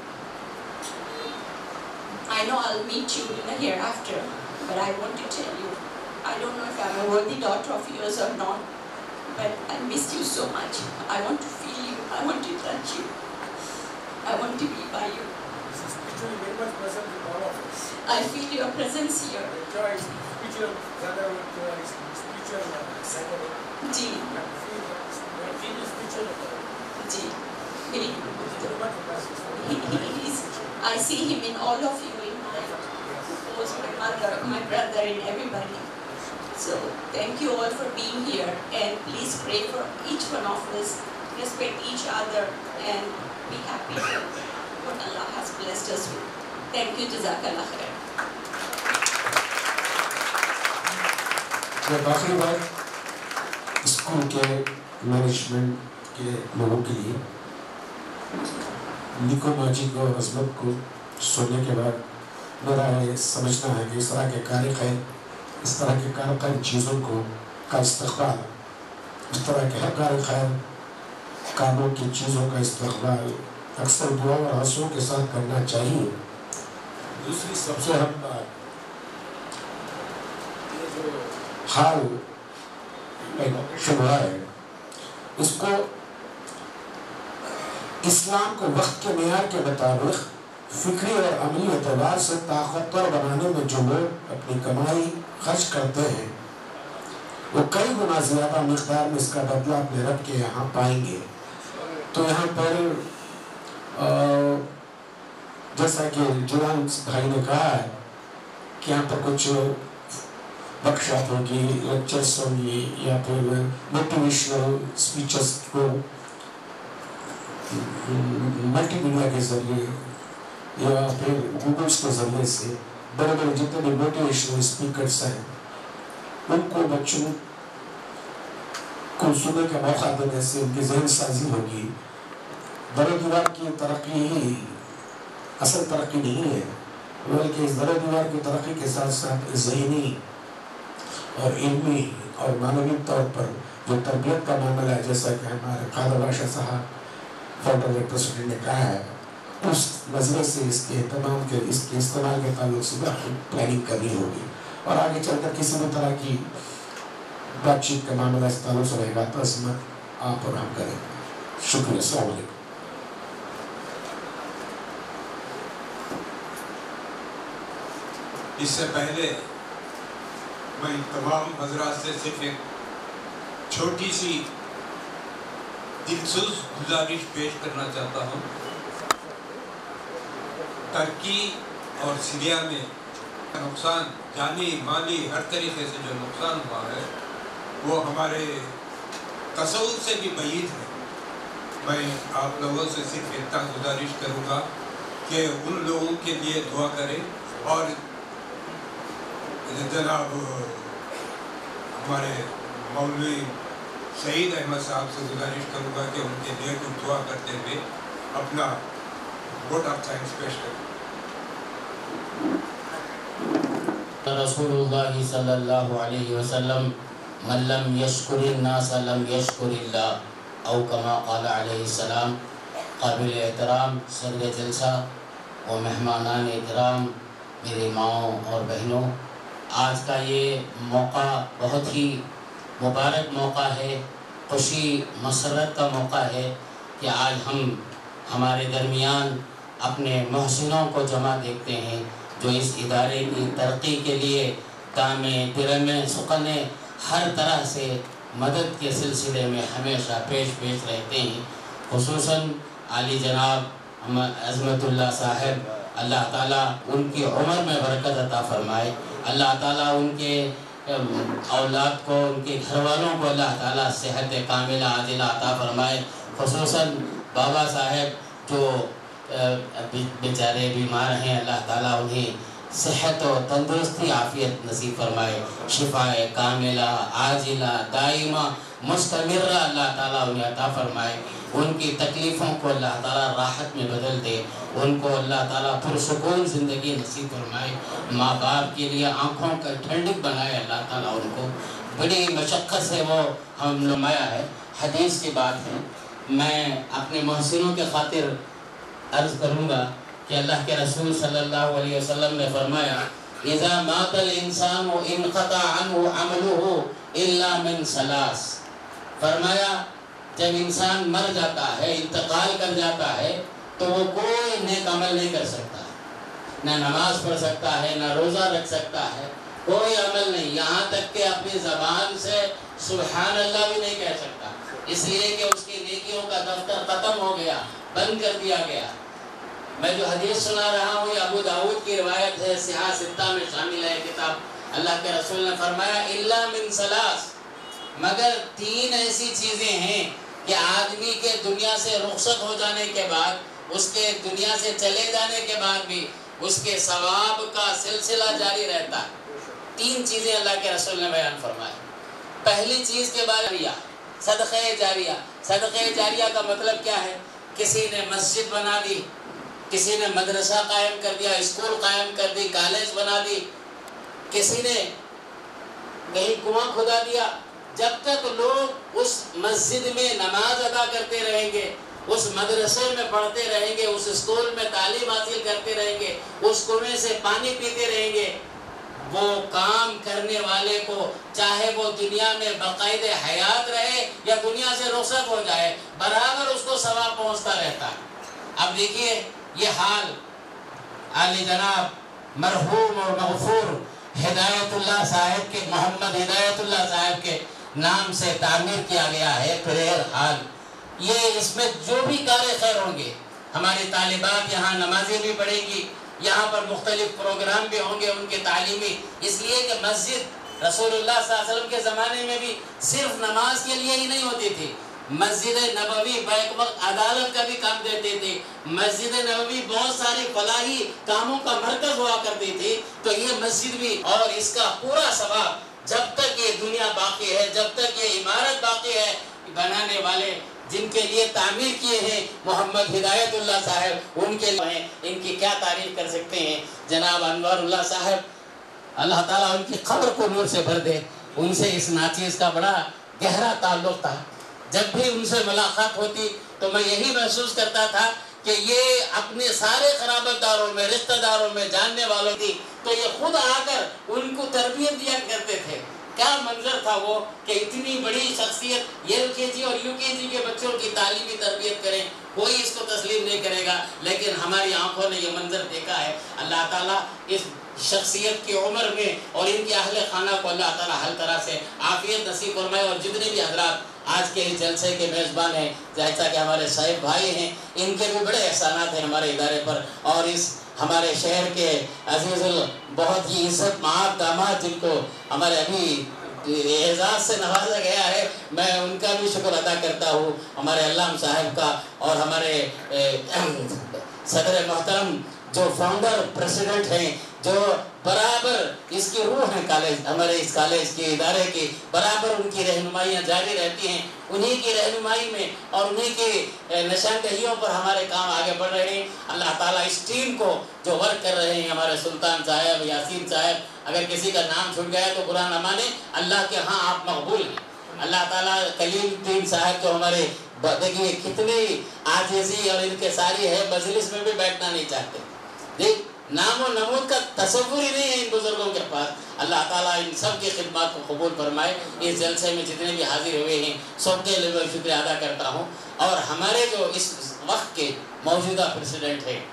I know I'll meet you in the hereafter, but I want to tell you, I don't know if I'm a worthy daughter of yours or not, but I miss you so much. I want to feel you. I want to touch you. I want to be by you. This is spiritually very much present with all of us. I feel your presence here. Enjoy spiritual sacrament, spiritual sacrament. Ji, I feel I feel spiritual. ji. He, It's very much impressive. he, he is. I see him in all of you, in my post, my mother, my brother, in everybody. So thank you all for being here, and please pray for each one of us, respect each other, and be happy with what Allah has blessed us with. Thank you, Jazakallah khair. मैं आखिरी बात school के management के लोगों के लिए, निको माजी को, अजमत को सुनने के बाद मेरा ये समझना है कि इस तरह के कार्य खैर, इस तरह के कारगर चीज़ों को का इस्तक़बाल, इस तरह के हर कार्य खैर कामों की चीज़ों का इस्तक़बाल अक्सर दुआ और आंसुओं के साथ करना चाहिए. दूसरी सबसे अहम बात, ये जो हाल शुरू है, इसको इस्लाम को वक्त के मेयार के मुताबिक फिक्री और अमली एतबार से ताकतवर बनाने में जो लोग अपनी कमाई खर्च करते हैं, वो कई गुना ज़्यादा मिक़दार में इसका बदला अपने रब के यहाँ पाएंगे. तो यहाँ पर जैसा कि जुलान भाई ने कहा है कि यहाँ पर कुछ वर्कशॉप होगी, लेक्चर्स होंगी या फिर मोटिवेशनल स्पीचेस को मल्टी मीडिया के जरिए या फिर गूगल्स के जरिए से बड़े बड़े जितने भी मोटिवेशनल स्पीकर्स हैं उनको बच्चों को सुनने का मौका देने से उनकी जहन साजी होगी। बड़े दीवार की तरक्की ही असल तरक्की नहीं है, बल्कि इस बड़े दीवार की तरक्की के साथ साथ ज़हनी और इल्मी और मानवीय तौर पर जो तरबियत का मामला है, जैसा कि हमारे कादर बादशाह साहब फाउंडर प्रेसिडेंट ने कहा है, उस नजर से इसके तमाम के इसके इस्तेमाल के ताल्लुक से प्लानिंग करनी होगी और आगे चलकर किसी भी तरह की बातचीत का मामला इस ताल्लुक से रहेगा तो इसमें आप और हम करेंगे। शुक्रिया। अस्सलाम वालेकुम। इससे पहले मैं तमाम हजरात से सिर्फ एक छोटी सी दिलसोज गुजारिश पेश करना चाहता हूँ। टर्की और सीरिया में नुकसान, जानी माली हर तरीके से जो नुकसान हुआ है वो हमारे तसव्वुर से भी बईद है। मैं आप लोगों से सिर्फ इतना गुजारिश करूँगा कि उन लोगों के लिए दुआ करें और जनाब हमारे मौलवी शहीद अहमद साहब से गुजारिश करूँगा कि उनके लिए कुछ दुआ करते हुए अपना वोट ऑफ थैंक्स पेश करें। रसूलुल्लाह सल्लल्लाहु अलैहि वसल्लम मन लम यशकुरिन नास लम यशकुरिल्लाह औ कमा क़ाला अलैहि सलाम। काबिल एहतराम सदर जलसा और मेहमानान इकराम, मेरी माओं और बहनों, आज का ये मौका बहुत ही मुबारक मौका है, खुशी मसरत का मौका है कि आज हम हमारे दरमियान अपने मोहसिनों को जमा देखते हैं जो इस इदारे की तरक्की के लिए दामे दिरमे सुकने हर तरह से मदद के सिलसिले में हमेशा पेश पेश रहते हैं। खुसूसन आली जनाब अज़मतुल्लाह साहब, अल्लाह ताला उनकी उम्र में बरकत अता फरमाए, अल्लाह ताला उनके औलाद को, उनके घर वालों को अल्लाह ताला सेहत कामिला आजिला अता फरमाए। खुसूसन बाबा साहब जो बेचारे बीमार हैं, अल्लाह ताला उन्हें सेहत और तंदुरुस्ती आफियत नसीब फरमाए, शिफाए कामिला आजिला दाइमा मुस्तमिर्रा अल्लाह ताला उन्हें अता फरमाए। उनकी तकलीफ़ों को अल्लाह ताला राहत में बदल दे, उनको अल्लाह ताला पुरसुकून ज़िंदगी नसीब फरमाए। माँ बाप के लिए आँखों का ठंडक बनाए अल्लाह ताला उनको। बड़ी मशक्क़त से वो हम नुमाया है, हदीस की बात है। मैं अपने मोहसिनों के खातिर अर्ज़ करूँगा कि अल्लाह के रसूल सल्लल्लाहु अलैहि वसल्लम ने फरमाया, इज़ा मातल इंसानु इनक़ता अन्हु अमलुहु इल्ला मिन सलास। फरमाया जब इंसान मर जाता है, इंतकाल कर जाता है, तो वो कोई नेक अमल नहीं कर सकता, ना नमाज पढ़ सकता है, ना रोज़ा रख सकता है, कोई अमल नहीं, यहाँ तक कि अपनी ज़बान से सुबहान अल्लाह भी नहीं कह सकता, इसलिए कि उसकी नेकियों का दफ्तर ख़त्म हो गया, बंद कर दिया गया। मैं जो हदीस सुना रहा हूँ ये अबू दाऊद की रिवायत है, सिहा सित्ता में शामिल है किताब। अल्लाह के रसूल ने फरमाया इल्ला मिन सलास, मगर तीन ऐसी चीज़ें हैं कि आदमी के दुनिया से रुखसत हो जाने के बाद, उसके दुनिया से चले जाने के बाद भी उसके सवाब का सिलसिला जारी रहता है। तीन चीज़ें अल्लाह के रसूल ने बयान फरमाई। पहली चीज़ के बारे में सदक़े जारिया। सदक़े जारिया का मतलब क्या है? किसी ने मस्जिद बना दी, किसी ने मदरसा कायम कर दिया, स्कूल कायम कर दी, कॉलेज बना दी, किसी ने कहीं कुआं खुदा दिया। जब तक लोग उस मस्जिद में नमाज अदा करते रहेंगे, उस मदरसे में पढ़ते रहेंगे, उस स्कूल में तालीम हासिल करते रहेंगे, उस कुएं से पानी पीते रहेंगे, वो काम करने वाले को चाहे वो दुनिया में बाकायदे हयात रहे या दुनिया से रुखसत हो जाए, बराबर उसको सवाब पहुंचता रहता है। अब देखिए ये हाल आले जनाब मरहूम और मगफूर हिदायतुल्लाह साहब के, मोहम्मद हिदायतुल्लाह साहब के नाम से तामीर किया गया है प्रेयर हाल। ये इसमें जो भी कार्य खैर होंगे, हमारी तालिबात यहाँ नमाजें भी पढ़ेंगी, यहाँ पर मुख्तलिफ प्रोग्राम भी होंगे उनके तालीमी, इसलिए कि मस्जिद رسول اللہ صلی اللہ علیہ وسلم کے زمانے میں بھی صرف نماز کے لیے ہی نہیں ہوتی تھی، مسجد نبوی بیک وقت عدالت کا بھی کام دیتے تھے، مسجد نبوی بہت ساری فلاحی کاموں کا مرکز ہوا کرتی تھی، تو یہ مسجد بھی، اور اس کا پورا ثواب جب تک یہ دنیا باقی ہے، جب تک یہ عمارت باقی ہے، بنانے والے جن کے لیے تعمیر کیے ہیں محمد ہدایت اللہ صاحب، ان کے لیے ان کی کیا تعریف کر سکتے ہیں۔ جناب انور اللہ صاحب، اللہ تعالیٰ ان کی قبر کو نور سے بھر دے، ان سے اس ناچیز کا بڑا گہرا تعلق تھا۔ جب بھی ان سے ملاقات ہوتی تو میں یہی محسوس کرتا تھا کہ یہ اپنے سارے قرابت داروں میں، رشتہ داروں میں، جاننے والوں کی، تو یہ خود آ کر ان کو تربیت دیا کرتے تھے۔ کیا منظر تھا وہ کہ اتنی بڑی شخصیت ایل کے جی اور یو کے جی کے بچوں کی تعلیمی تربیت کریں، کوئی اس کو تسلیم نہیں کرے گا، لیکن ہماری آنکھوں نے یہ منظر دیکھا ہے۔ اللہ تعالیٰ اس شخصیت کی عمر میں اور ان کے اہل خانہ کو اللہ تعالیٰ ہر طرح سے عافیت نصیب فرمائے، اور جتنے بھی حضرات آج کے اس جلسے کے میزبان ہیں، جیسا کہ ہمارے صاحب بھائی ہیں، ان کے بھی بڑے احسانات ہیں ہمارے ادارے پر، اور اس ہمارے شہر کے عزیز ال بہت ہی عزت مآب داماد جن کو ہمارے ابھی اعزاز سے نوازا گیا ہے، میں ان کا بھی شکر ادا کرتا ہوں، ہمارے علام صاحب کا، اور ہمارے صدر محترم جو فاؤنڈر پریسیڈنٹ ہیں، جو برابر اس کی روح ہے کالج، ہمارے اس کالج کے ادارے کی، برابر ان کی رہنمائیاں جاری رہتی ہیں، انہی کی رہنمائی میں اور انہی کی نشاندہیوں پر ہمارے کام آگے بڑھ رہے ہیں۔ اللہ تعالیٰ اس ٹیم کو جو ورک کر رہے ہیں، ہمارے سلطان صاحب، یاسین صاحب، اگر کسی کا نام چھوٹ گیا تو برا نہ مانے، اللہ کے ہاں آپ مقبول ہیں۔ اللہ تعالیٰ کلیم الدین صاحب جو ہمارے، دیکھیے کتنی عاجزی اور ان کے ساری ہے، مجلس میں بھی بیٹھنا نہیں چاہتے، دیکھ نام و نمود کا تصور ہی نہیں ہے ان بزرگوں کے پاس۔ اللہ تعالیٰ ان سب کی خدمات کو قبول فرمائے۔ اس جلسے میں جتنے بھی حاضر ہوئے ہیں سب کے لیے میں شکریہ ادا کرتا ہوں، اور ہمارے جو اس وقت کے موجودہ پریسیڈنٹ ہیں،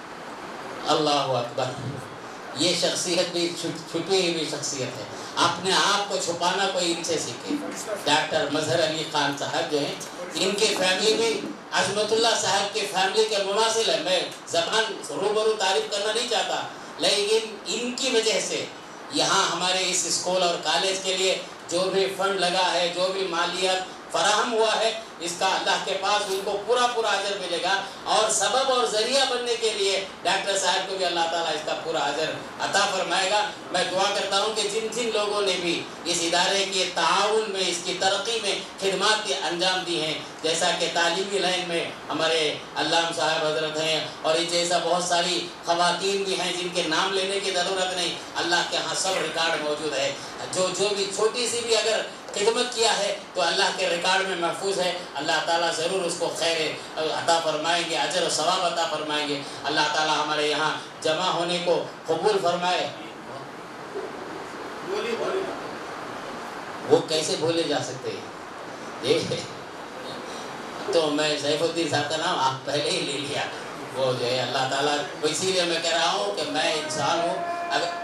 اللہ اکبر، یہ شخصیت بھی چھپی ہوئی شخصیت ہے، اپنے آپ کو چھپانا کوئی ان سے سیکھے۔ ڈاکٹر مظہر علی خان صاحب جو ہیں، ان کی فیملی بھی عظمت اللہ صاحب کی فیملی کے مماثل ہے، میں زبان روبرو تعریف کرنا نہیں چاہتا، لیکن ان کی وجہ سے یہاں ہمارے اس اسکول اور کالج کے لیے جو بھی فنڈ لگا ہے، جو بھی مالیات فراہم ہوا ہے، اس کا اللہ کے پاس ان کو پورا پورا اجر ملے گا، اور سبب اور ذریعہ بننے کے لیے ڈاکٹر صاحب کو بھی اللہ تعالیٰ اس کا پورا اجر عطا فرمائے گا۔ میں دعا کرتا ہوں کہ جن جن لوگوں نے بھی اس ادارے کے تعاون میں، اس کی ترقی میں خدمات کی انجام دی ہیں، جیسا کہ تعلیمی لائن میں ہمارے علام صاحب حضرت ہیں، اور اس جیسا بہت ساری خواتین بھی ہیں جن کے نام لینے کی ضرورت نہیں، اللہ کے ہاں سب ریکارڈ موجود ہے، جو جو بھی چھوٹی سی بھی اگر خدمت کیا ہے تو اللہ کے ریکارڈ میں محفوظ ہے۔ اللہ تعالیٰ ضرور اس کو خیر عطا فرمائیں گے، اجر و ثواب عطا فرمائیں گے۔ اللہ تعالیٰ ہمارے یہاں جمع ہونے کو قبول فرمائے۔ وہ کیسے بھولے جا سکتے ہیں؟ تو میں سیف الدین صاحب کا نام آپ پہلے ہی لے لیا، وہ جو ہے اللہ تعالیٰ، اسی لیے میں کہہ رہا ہوں کہ میں انسان ہوں، اگر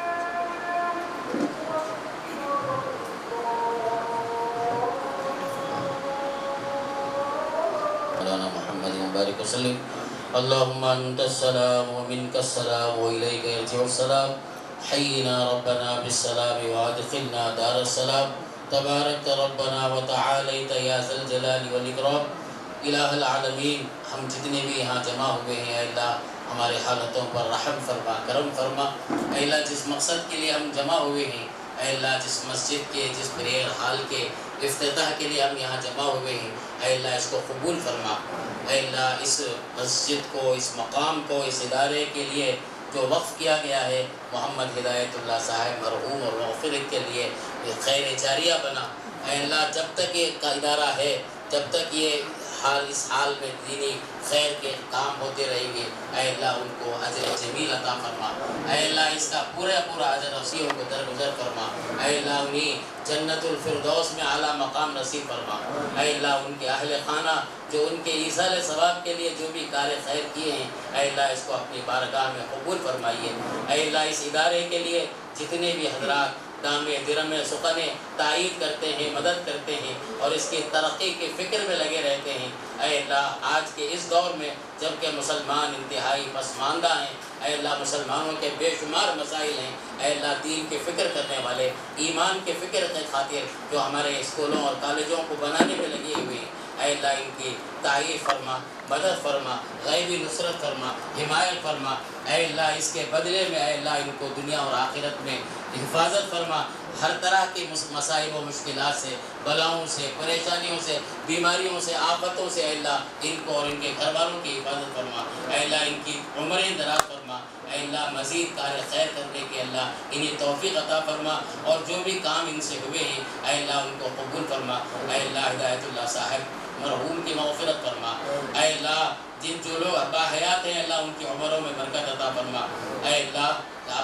بارک وسلم اللهم انت السلام ومنك السلام واليك يرجع السلام حينا ربنا بالسلام وادخلنا دار السلام تبارك ربنا وتعاليت يا ذا الجلال والاكرام الہ العالمین۔ ہم جتنے بھی یہاں جمع ہوئے ہیں اے اللہ ہمارے حالتوں پر رحم فرما، کرم فرما۔ اے اللہ جس مقصد کے لیے ہم جمع ہوئے ہیں، اے اللہ جس مسجد کے، جس پریئر ہال کے افتتاح کے لیے ہم یہاں جمع ہوئے ہیں، اے اللہ اس کو قبول فرما۔ اے اللہ اس مسجد کو، اس مقام کو، اس ادارے کے لیے جو وقف کیا گیا ہے محمد ہدایت اللہ صاحب مرحوم اور مغفرت کے لیے، یہ خیر جاریہ بنا۔ اے اللہ جب تک یہ ادارہ ہے، جب تک یہ حال اس حال میں دینی خیر کے کام ہوتے رہیں گے، اے اللہ ان کو اجر جمیل عطا فرما۔ اے اللہ اس کا پورا پورا اجر وسیعوں کو درگزر فرما۔ اے اللہ انہیں جنت الفردوس میں اعلیٰ مقام نصیب فرما۔ اے اللہ ان کے اہل خانہ جو ان کے ایصال ثواب کے لیے جو بھی کار خیر کیے ہیں، اے اللہ اس کو اپنی بارگاہ میں قبول فرمائیے۔ اے اللہ اس ادارے کے لیے جتنے بھی حضرات دامِ درم سخن تائید کرتے ہیں، مدد کرتے ہیں اور اس کی ترقی کی فکر میں لگے رہتے ہیں۔ اے اللہ آج کے اس دور میں جب کہ مسلمان انتہائی پسماندہ ہیں، اے اللہ مسلمانوں کے بے شمار مسائل ہیں، اے اللہ دین کی فکر کرنے والے، ایمان کی فکر کے خاطر جو ہمارے اسکولوں اور کالجوں کو بنانے میں لگے ہوئے ہیں، اے اللہ ان کی تعریف فرما، مدد فرما، غیبی نصرت فرما، حمایت فرما۔ اے اللہ اس کے بدلے میں اے اللہ ان کو دنیا اور آخرت میں حفاظت فرما، ہر طرح کی مصائب و مشکلات سے، بلاؤں سے، پریشانیوں سے، بیماریوں سے، آفتوں سے اے اللہ ان کو اور ان کے گھر والوں کی حفاظت فرما۔ اے اللہ ان کی عمریں دراز فرما، اے اللہ مزید کار خیر کرنے کے اللہ انہیں توفیق عطا فرما، اور جو بھی کام ان سے ہوئے ہیں اے اللہ ان کو قبول فرما۔ اے اللہ ہدایت اللہ صاحب مرحوم کی مغفرت فرما۔ اے اللہ جن جو لوگ باحیات ہیں اللہ ان کی عمروں میں برکت عطا فرما۔ اے اللہ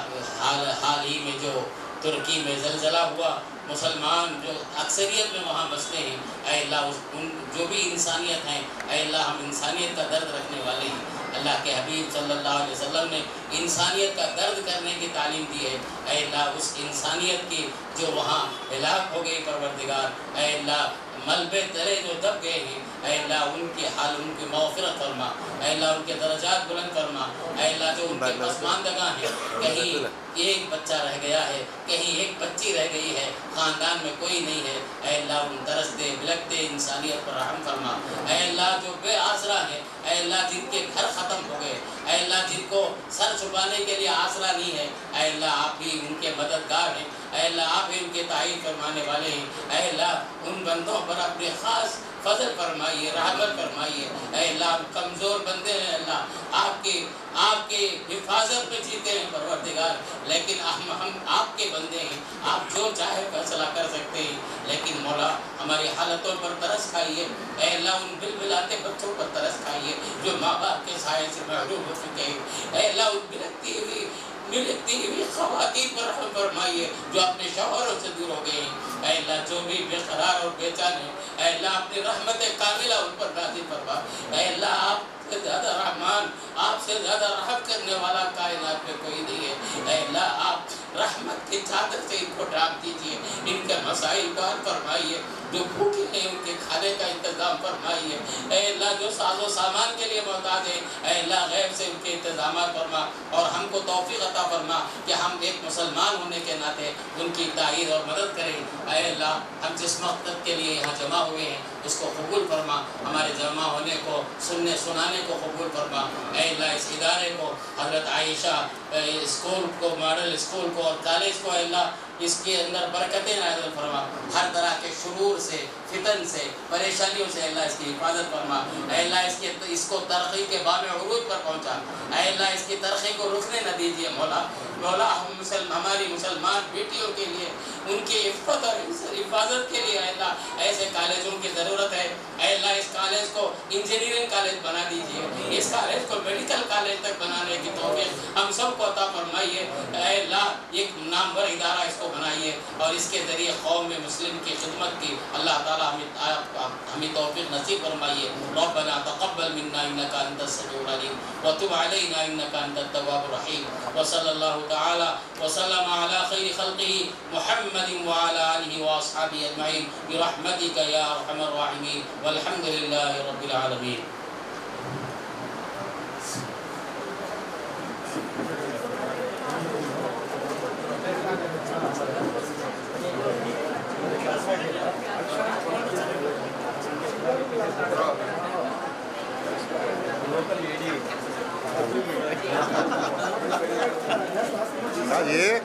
حال حال ہی میں جو ترکی میں زلزلہ ہوا، مسلمان جو اکثریت میں وہاں بستے ہیں، اے اللہ اس ان جو بھی انسانیت ہیں اے اللہ ہم انسانیت کا درد رکھنے والے ہیں۔ اللہ کے حبیب صلی اللہ علیہ وسلم نے انسانیت کا درد کرنے کی تعلیم دی ہے۔ اے اللہ اس انسانیت کی جو وہاں ہلاک ہو گئی پروردگار، اے اللہ ملبے تلے جو دب گئے ہیں، اے اللہ ان کی حال ان کی مغفرت فرما، اے اللہ ان کے درجات بلند فرما۔ اے اللہ جو ان کے پسماندگاں ہیں، کہیں ایک بچہ رہ گیا ہے، کہیں ایک بچی رہ گئی ہے، خاندان میں کوئی نہیں ہے، اے اللہ ان ترستے بلکتے انسانیت پر رحم فرما۔ اے اللہ جو بے آسرا ہے، اے اللہ جن کے گھر ختم ہو گئے، اے اللہ جن کو سر چھپانے کے لیے آسرا نہیں ہے، اے اللہ آپ بھی ان کے مددگار ہیں، اے اللہ آپ ہی ان کے تعین فرمانے والے ہیں۔ اے اللہ ان بندوں پر اپنے خاص فضل فرمائیے، رحمت فرمائیے۔ اے اللہ آپ کمزور بندے ہیں، اللہ آپ کی آپ کی حفاظت میں جیتے ہیں پروردگار، لیکن ہم ہم آپ کے بندے ہیں، آپ جو چاہے فیصلہ کر سکتے ہیں، لیکن مولا ہماری حالتوں پر ترس کھائیے۔ اے اللہ ان بل بلاتے بچوں پر ترس کھائیے جو ماں باپ کے سائے سے محروم ہو چکے ہیں۔ اے اللہ ان بلکتی ہوئی ملتی ہوئی خواتین پر رحم فرمائیے جو اپنے شوہروں سے دور ہو گئے ہیں۔ اے اللہ جو بھی بے قرار اور بے چین ہیں، اے اللہ اپنی رحمت کاملہ ان پر نازل فرما۔ اے اللہ آپ سے زیادہ رحمان، آپ سے زیادہ رحم کرنے والا کائنات میں کوئی نہیں ہے۔ اے اللہ آپ رحمت کی چادر سے ان کو ڈھانپ دیجیے، ان کے مسائل کو حل فرمائیے، جو بھوکے ہیں ان کے کھانے کا انتظام فرمائیے۔ اے اللہ جو ساز و سامان کے لیے محتاج ہیں، اے اللہ غیب سے ان کے انتظامات فرما، اور ہم کو توفیق عطا فرما کہ ہم ایک مسلمان ہونے کے ناطے ان کی تائید اور مدد کریں۔ اے اللہ ہم جس مقصد کے لیے یہاں جمع ہوئے ہیں اس کو قبول فرما، ہمارے جمع ہونے کو سننے سنانے کو قبول فرما۔ اے اللہ اس ادارے کو، حضرت عائشہ اسکول کو، ماڈل اسکول کو اور کالج کو، اے اللہ اس کے اندر برکتیں نازل فرما، ہر طرح کے شرور سے، فتن سے، پریشانیوں سے اللہ اس کی حفاظت فرما۔ اے اللہ اس کے اس کو ترقی کے بام عروج پر پہنچا، اے اللہ اس کی ترقی کو رکنے نہ دیجیے مولا۔ مولا ہم مسلم ہماری مسلمان بیٹیوں کے لیے ان کی عفت اور حفاظت کے لیے اے اللہ ایسے کالجوں کی ضرورت ہے۔ اے اللہ اس کالج کو انجینئرنگ کالج بنا دیجیے، اس کالج کو میڈیکل کالج تک بنانے کی توفیق ہم سب کو عطا فرمائیے۔ اے اللہ ایک نامور ادارہ اس کو بنائیے اور اس کے ذریعے قوم میں مسلم کی خدمت کی اللہ تعالی ہمیں ہمیں توفیق نصیب فرمائیے۔ ربنا تقبل منا انك انت السميع العليم وتب علينا انك انت التواب الرحيم وصلى الله تعالى وسلم على خير خلقه محمد وعلى اله واصحابه اجمعين برحمتك يا ارحم الراحمين والحمد لله رب العالمين۔ یہ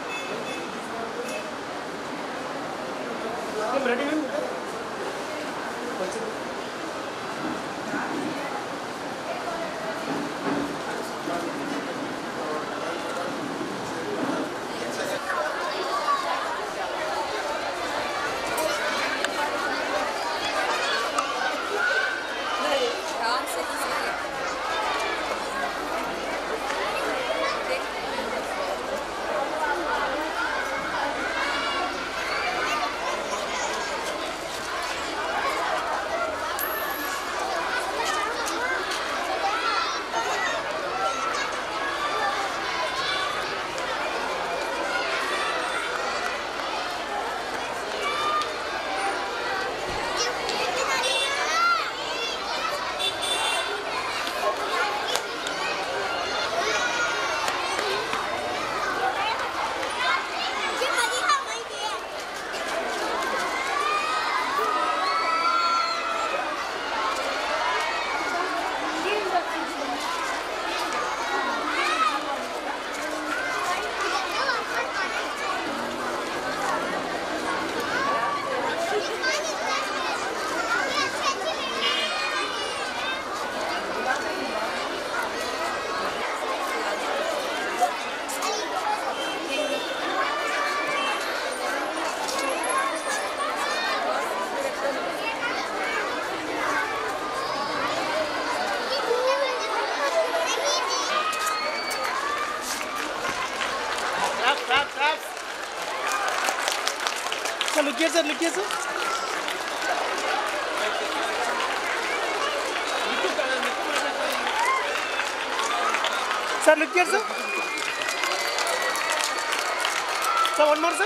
I'm ready. here, sir. Look here, sir. Sir, look here, sir. Sir, one more, sir.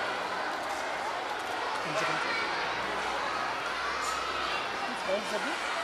One second.